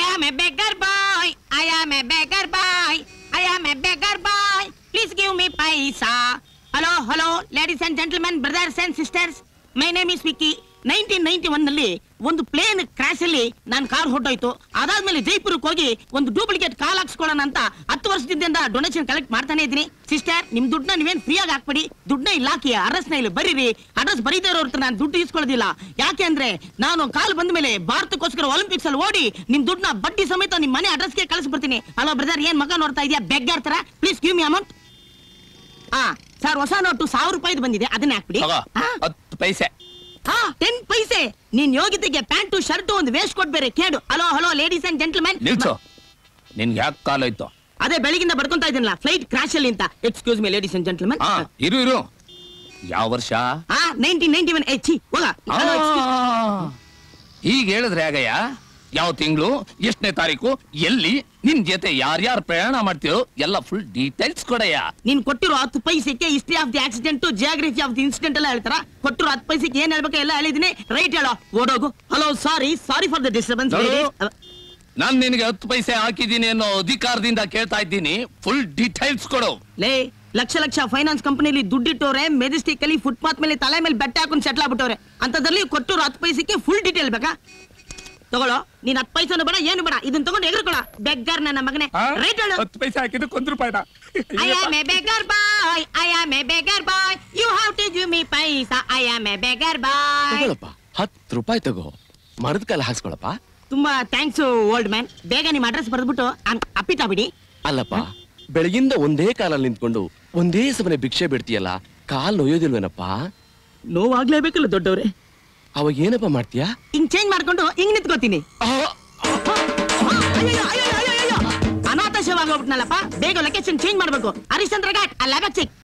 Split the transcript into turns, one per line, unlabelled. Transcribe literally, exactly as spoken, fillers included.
am a beggar boy. I am a beggar boy. I am a beggar boy. Please give me paisa. Hello, hello, ladies and gentlemen, brothers and sisters. My name is Vicky. Nineteen ninety one ನಲ್ಲಿ ಒಂದು plane crash ಅಲ್ಲಿ ನಾನು car ಹೊಟ್ಟೋಯ್ತು. ಅದಾದ್ಮೇಲೆ ಜೈಪುರಕ್ಕೆ ಹೋಗಿ ಒಂದು duplicate ಕಾಲ್ ಹಾಕ್ಸ್ಕೊಳ್ಳೋಣ ಅಂತ ಹತ್ತು ವರ್ಷದಿಂದ ಡೊನೇಷನ್ ಕಲೆಕ್ಟ್ ಮಾಡ್ತಾನೆ ಇದ್ದೀನಿ. ಸಿಸ್ಟರ್, ನಿಮ್ ದುಡ್ಡನ್ನ ನೀವೇನ್ ಫ್ರೀ ಆಗಿ ಹಾಕ್ಬೇಡಿ. ದುಡ್ಡನ್ನ ಇಲ್ಲಿ ಹಾಕಿ ಅಡ್ರೆಸ್ ನ ಇಲ್ಲಿ ಬರೀರಿ. ಅಡ್ರೆಸ್ ಬರೀದೇ ಇರೋರ್ ನಾನು ದುಡ್ಡು ಇಸ್ಕೊಳ್ಳೋದಿಲ್ಲ. ಯಾಕೆ ಅಂದ್ರೆ ನಾನು ಕಾಲ್ ಬಂದ ಮೇಲೆ ಭಾರತಕ್ಕೋಸ್ಕರ ಒಲಿಂಪಿಕ್ಸ್ ಅಲ್ಲಿ ಓಡಿ ನಿಮ್ ದುಡ್ಡನ್ನ ಬಡ್ಡಿ ಸಮೇತ ನಿಮ್ ಮನೆ ಅಡ್ರೆಸ್ಗೆ ಕಳಿಸ್ಬಿಡ್ತೀನಿ. ಹಲೋ ಬ್ರದರ್, ಏನ್ ಮಗ ನೋಡ್ತಾ ಇದೆಯಾ? ಬೆಗ್ಗಾರ್ ತರ. Please give me amount. ಹಾ ಸರ್, ಹೊಸ ನೋಟು ಸಾವಿರ ರೂಪಾಯಿದು ಬಂದಿದೆ, ಅದನ್ನ ಹಾಕ್ಬಿಡಿ.
ಹತ್ತು ಪೈಸೆ.
ಹಾ, ಟೆನ್ ಪೈಸೆ. ನೀನ್ ಯೋಗ್ಯತೆಗೆ ಪ್ಯಾಂಟು ಶರ್ಟ್ ಒಂದು ವೇಸ್ಟ್ ಕೊಟ್ಬೇರೆ ಕೇಳು. Hello hello ladies and gentlemen.
ನಿಲ್ಸು. ನಿನ್ಗೆ ಯಾಕೆ ಕಾಲ್ ಹೋಯ್ತು?
ಅದೇ ಬೆಳಗಿಂದ ಬಡ್ಕೊಂತಾ ಇದ್ದೀನಲ್ಲ, ಫ್ಲೈಟ್ ಕ್ರಾಶ್ ಅಲ್ಲಿ ಅಂತ. Excuse me ladies and gentlemen.
ಇರು ಇರು. ಯಾವ ವರ್ಷ?
ಹಾ, ನೈನ್ಟೀನ್ ನೈನ್ಟಿ ಒನ್. ಎಚ್ಚಿ ಹೋಗ.
ಈಗ ಹೇಳಿದ್ರೆ ಆಗಯ್ಯ, ಯಾವ ತಿಂಗಳು, ಎಷ್ಟನೇ ತಾರೀಕು, ಎಲ್ಲಿ, ನಿನ್ ಜೊತೆ ಯಾರ್ಯಾರು ಪ್ರಯಾಣ ಮಾಡ್ತೀರೋ ಎಲ್ಲ ಫುಲ್ ಡೀಟೇಲ್ಸ್ ಕೊಡಯ್ಯ.
ನೀನ್ ಕೊಟ್ಟಿರೋ ಹತ್ತು ಪೈಸೆಗೆ history of the accident, geography of the incident ಎಲ್ಲ ಹೇಳ್ತಾರ. ಕೊಟ್ಟಿರೋ ಹತ್ತು ಪೈಸೆಗೆ ಏನ್ ಹೇಳ್ಬೇಕು ಎಲ್ಲ ಹೇಳಿದೀನಿ. ರೈಟ್ ಹೇಳೋ, ಓಡೋಗು. Hello, sorry sorry for the disturbance.
ನಾನ್ ನಿನ್ಗೆ ಹತ್ತು ಪೈಸೆ ಹಾಕಿದ್ದೀನಿ ಅನ್ನೋ ಅಧಿಕಾರದಿಂದ ಕೇಳ್ತಾ ಇದ್ದೀನಿ. ಫುಲ್ ಡೀಟೇಲ್ಸ್ ಕೊಡು.
ಲೇ, ಲಕ್ಷ ಲಕ್ಷ ಫೈನಾನ್ಸ್ ಕಂಪನಿಲಿ ದುಡ್ಡಿಟ್ಟವ್ರೆ, ಮೆಜೆಸ್ಟಿಕ್ ಅಲ್ಲಿ ಫುಟ್ಪಾತ್ ಮೇಲೆ ತಲೆ ಮೇಲೆ ಬೆಟ್ಟ ಹಾಕೊಂಡು ಸೆಟ್ಲ್ ಆಗ್ಬಿಟ್ಟವ್ರೆ. ಅಂತದ್ರಲ್ಲಿ ಕೊಟ್ಟಿರೋ ಹತ್ತು ಪೈಸೆಗೆ ಫುಲ್ ಡೀಟೇಲ್ ಬೇಕಾ? ತಗೊಳ್ಳೋ, ನೀನ್ ಹತ್ತು ಪೈಸನು ಬೇಡ, ಏನು ಬೇಡ, ಇದನ್ನ ತಗೊಂಡು ಎಗರ್ಕೊಳ. ಬೆಗ್ಗರ್ ನನ್ನ ಮಗನೇ. ರೈಟ್ ಹೇಳು.
ಹತ್ತು ಪೈಸೆ ಹಾಕಿದ್ದಕ್ಕೆ ಒಂದು ರೂಪಾಯಿನ.
I am a beggar boy. I am a beggar boy. You have to give me paisa. I am a beggar boy.
ತಗೊಳಪ್ಪ, ಹತ್ತು ರೂಪಾಯಿ ತಗೋ, ಮರದ ಕಾಲ ಹಾಕ್ಸ್ಕೊಳಪ್ಪ.
ತುಂಬಾ ಥ್ಯಾಂಕ್ಸ್ ಓಲ್ಡ್ ಮ್ಯಾನ್. ಬೇಗ ನಿಮ್ ಅಡ್ರೆಸ್ ಬರೆದ್ಬಿಟ್ಟು ಅಪ್ಪಿತಾ ಬಿಡಿ.
ಅಲ್ಲಪ್ಪ, ಬೆಳಗಿಂದ ಒಂದೇ ಕಾಲಲ್ಲಿ ನಿಂತ್ಕೊಂಡು ಒಂದೇ ಸಮನೆ ಭಿಕ್ಷೆ ಬಿಡ್ತೀಯಲ್ಲ, ಕಾಲ್ ನೋಯೋದಿಲ್ವೇನಪ್ಪ?
ನೋವಾಗ್ಲೇಬೇಕಲ್ಲ ದೊಡ್ಡವ್ರೆ.
ಅವಾಗ ಏನಪ್ಪ ಮಾಡ್ತೀಯಾ?
ಹಿಂಗ್ ಚೇಂಜ್ ಮಾಡ್ಕೊಂಡು ಹಿಂಗ್ ನಿಂತ್ಕೋತೀನಿ. ಅನಾಥ ಶವ ಆಗೋಗ್ಬಿಟ್ನಲ್ಲಪ್ಪ. ಬೇಗ ಲೊಕೇಶನ್ ಚೇಂಜ್ ಮಾಡ್ಬೇಕು. ಹರಿಶ್ಚಂದ್ರ ಘಾಟ್, ಅಲ್ಲ